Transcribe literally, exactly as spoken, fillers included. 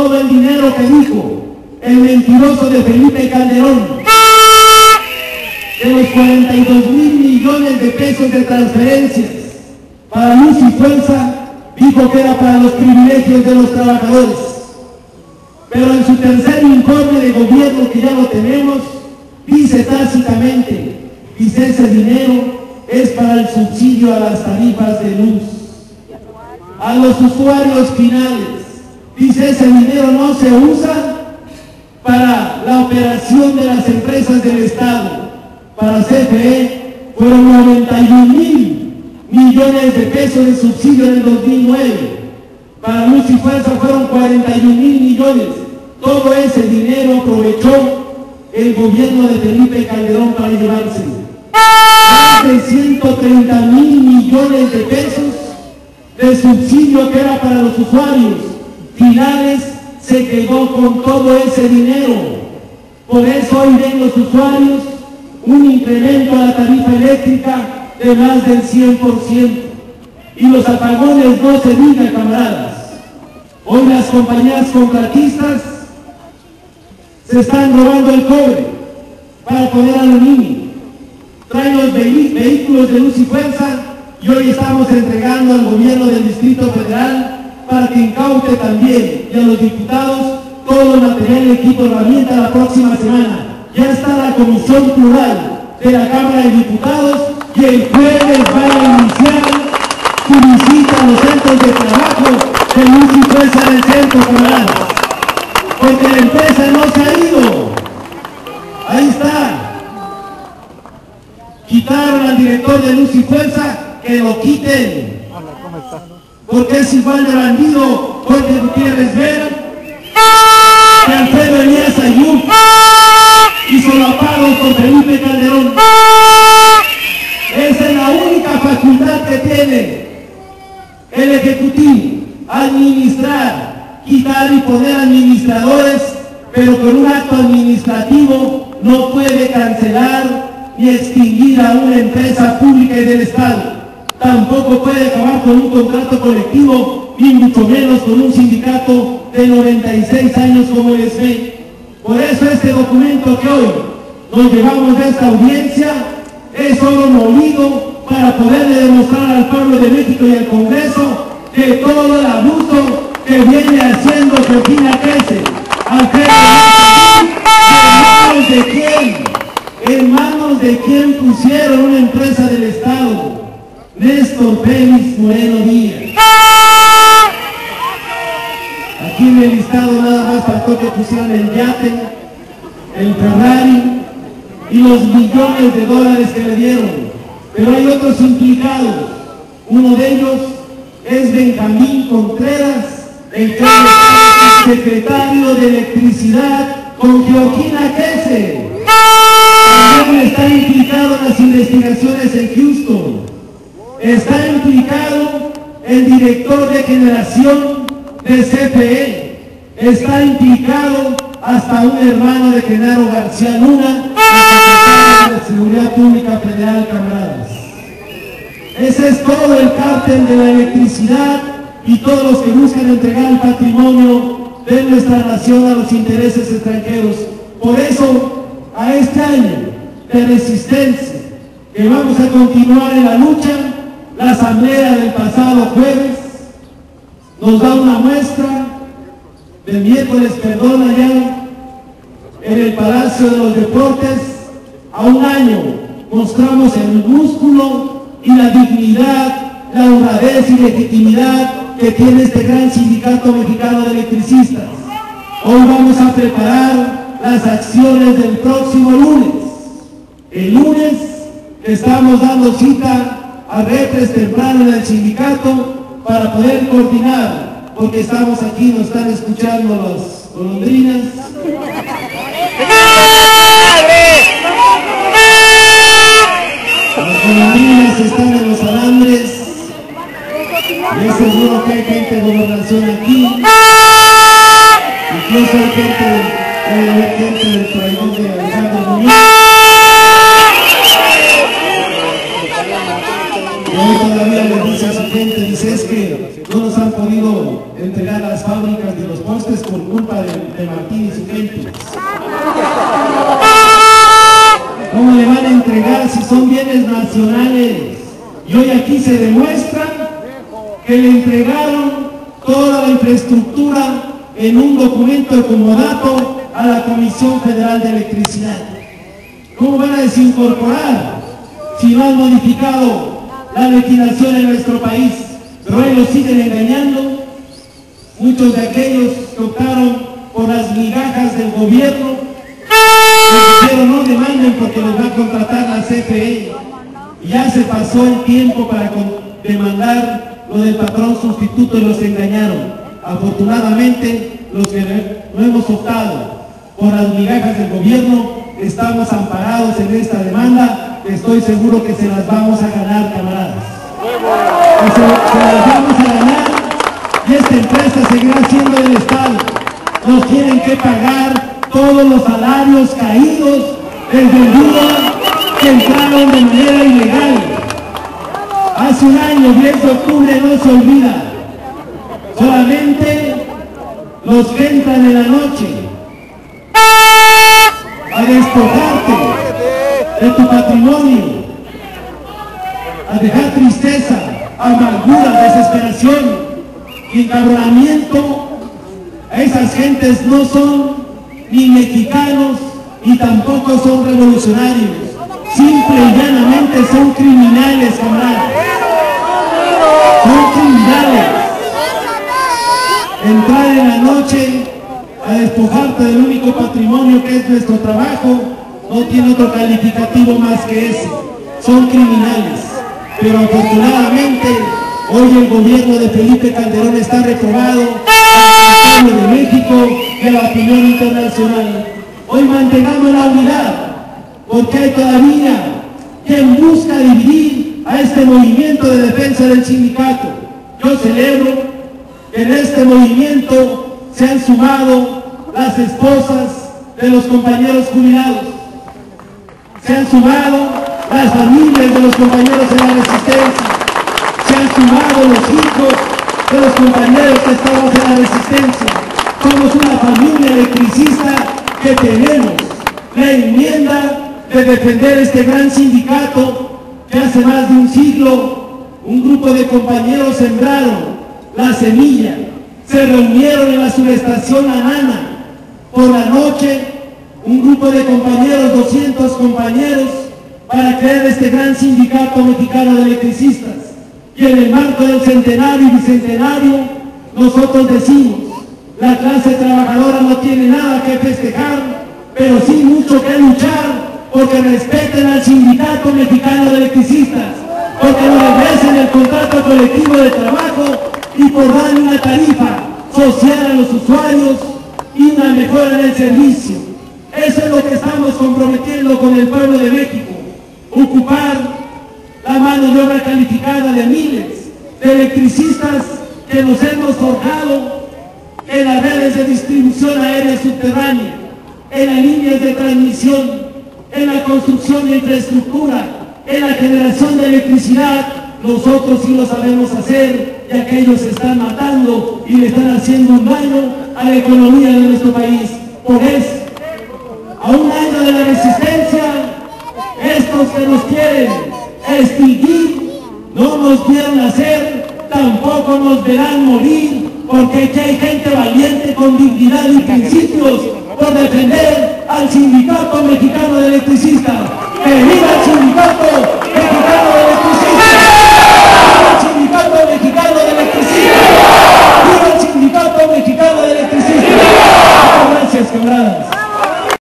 todo el dinero que dijo el mentiroso de Felipe Calderón, de los cuarenta y dos mil millones de pesos de transferencias para Luz y Fuerza, dijo que era para los privilegios de los trabajadores. Pero en su tercer informe de gobierno, que ya lo tenemos, dice tácitamente, dice ese dinero es para el subsidio a las tarifas de luz, a los usuarios finales. Dice ese dinero no se usa para la operación de las empresas del Estado. Para C F E fueron noventa y un mil millones de pesos de subsidio en el dos mil nueve. Para Luz y Fuerza fueron cuarenta y un mil millones. Todo ese dinero aprovechó el gobierno de Felipe Calderón para llevarse más de ciento treinta mil millones de pesos de subsidio que era para los usuarios finales. Se quedó con todo ese dinero. Por eso hoy ven los usuarios un incremento a la tarifa eléctrica de más del cien por ciento. Y los apagones no se digan, camaradas. Hoy las compañías contratistas se están robando el cobre para poner aluminio. Traen los vehículos de Luz y Fuerza y hoy estamos entregando al gobierno del Distrito Federal para que incaute también, y a los diputados, todo el material y equipo de herramienta la próxima semana. Ya está la comisión plural de la Cámara de Diputados y el jueves va a iniciar su visita a los centros de trabajo de Luz y Fuerza del centro, camaradas. Porque la empresa no se ha ido. Ahí está. Quitaron al director de Luz y Fuerza, que lo quiten. Porque es igual de bandido Jorge Gutiérrez Vera que Alfredo Elías Ayub y solapados con Felipe Calderón. Esa es la única facultad que tiene el Ejecutivo: administrar, quitar y poner administradores, pero con un acto administrativo no puede cancelar ni extinguir a una empresa pública y del Estado. Tampoco puede acabar con un contrato colectivo, ni mucho menos con un sindicato de noventa y seis años como el S M E. Por eso este documento que hoy nos llevamos de esta audiencia es oro molido para poderle demostrar al pueblo de México y al Congreso que todo el abuso que viene haciendo Georgina Kessel, Alfredo, ¿en manos de quién? ¿En manos de quién pusieron una empresa del Estado? Néstor Félix Moreno Díaz. Aquí en el listado nada más faltó que pusieran el yate, el Ferrari y los millones de dólares que le dieron. Pero hay otros implicados. Uno de ellos es Benjamín Contreras, el que es secretario de Electricidad con Georgina Kessel. También está implicado en las investigaciones en Houston. Está implicado el director de generación de C F E. Está implicado hasta un hermano de Genaro García Luna, el secretario de Seguridad Pública Federal, camaradas. Ese es todo el cártel de la electricidad y todos los que buscan entregar el patrimonio de nuestra nación a los intereses extranjeros. Por eso, a este año de resistencia, que vamos a continuar en la lucha, la asamblea del pasado jueves nos da una muestra del miércoles, perdón, allá en el Palacio de los Deportes. A un año mostramos el músculo y la dignidad, la honradez y legitimidad que tiene este gran sindicato mexicano de electricistas. Hoy vamos a preparar las acciones del próximo lunes. El lunes estamos dando cita a repres temprano en el sindicato para poder coordinar, porque estamos aquí, nos están escuchando los golondrinas. Las golondrinas están en los alambres. Y es seguro que hay gente de gobernación aquí. Incluso hay gente, hay gente del traidor de Alejandro Muñoz. Y hoy todavía le dice a su gente, dice, es que no nos han podido entregar las fábricas eléctricas de los postes por culpa de, de Martín y su gente. ¿Cómo le van a entregar si son bienes nacionales? Y hoy aquí se demuestra que le entregaron toda la infraestructura en un documento de comodato a la Comisión Federal de Electricidad. ¿Cómo van a desincorporar si no han modificado la legislación en nuestro país? Pero hoy los siguen engañando. Muchos de aquellos que optaron por las migajas del gobierno pero no demanden porque les va a contratar la C F E. Y ya se pasó el tiempo para demandar lo del patrón sustituto y los engañaron. Afortunadamente, los que no hemos optado por las migajas del gobierno, estamos amparados en esta demanda, que estoy seguro que se las vamos a ganar, camaradas. Que se, se las vamos a ganar y esta empresa seguirá siendo del Estado. Nos tienen que pagar todos los salarios caídos desde el día que entraron de manera ilegal. Hace un año, diez de octubre, no se olvida. Solamente los que entran en la noche a despojarte de tu patrimonio, a dejar tristeza, amargura, desesperación y encabronamiento, a esas gentes no son ni mexicanos, ni tampoco son revolucionarios. Simple y llanamente son criminales, camaradas. Son criminales. Entrar en la noche a despojarte del único patrimonio que es nuestro trabajo, no tiene otro calificativo más que ese. Son criminales. Pero afortunadamente, hoy el gobierno de Felipe Calderón está reprobado al pueblo de México y a la opinión internacional. Hoy mantengamos la unidad, porque hay todavía quien busca dividir a este movimiento de defensa del sindicato. Yo celebro que en este movimiento se han sumado las esposas de los compañeros jubilados, se han sumado las familias de los compañeros de la resistencia, se han sumado los hijos de los compañeros que estamos en la resistencia. Somos una familia electricista que tenemos la enmienda de defender este gran sindicato que hace más de un siglo un grupo de compañeros sembraron la semilla, se reunieron en la subestación Anana. Por la noche, un grupo de compañeros, doscientos compañeros, para crear este gran sindicato mexicano de electricistas. Y en el marco del centenario y bicentenario, nosotros decimos, la clase trabajadora no tiene nada que festejar, pero sí mucho que luchar, porque respeten al sindicato mexicano de electricistas, porque nos regresen el contrato colectivo de trabajo y por dar una tarifa social a los usuarios y una mejora en el servicio. Eso es lo que estamos comprometiendo con el pueblo de México. Ocupar la mano de obra calificada de miles de electricistas que nos hemos forjado en las redes de distribución aérea subterránea, en las líneas de transmisión, en la construcción de infraestructura, en la generación de electricidad. Nosotros sí lo sabemos hacer y aquellos se están matando y le están haciendo un daño a la economía de nuestro país. Por eso, a un año de la resistencia, estos que nos quieren extinguir no nos vieron hacer, tampoco nos verán morir, porque aquí hay gente valiente con dignidad y principios por defender al sindicato mexicano de electricistas. ¡Que viva el sindicato!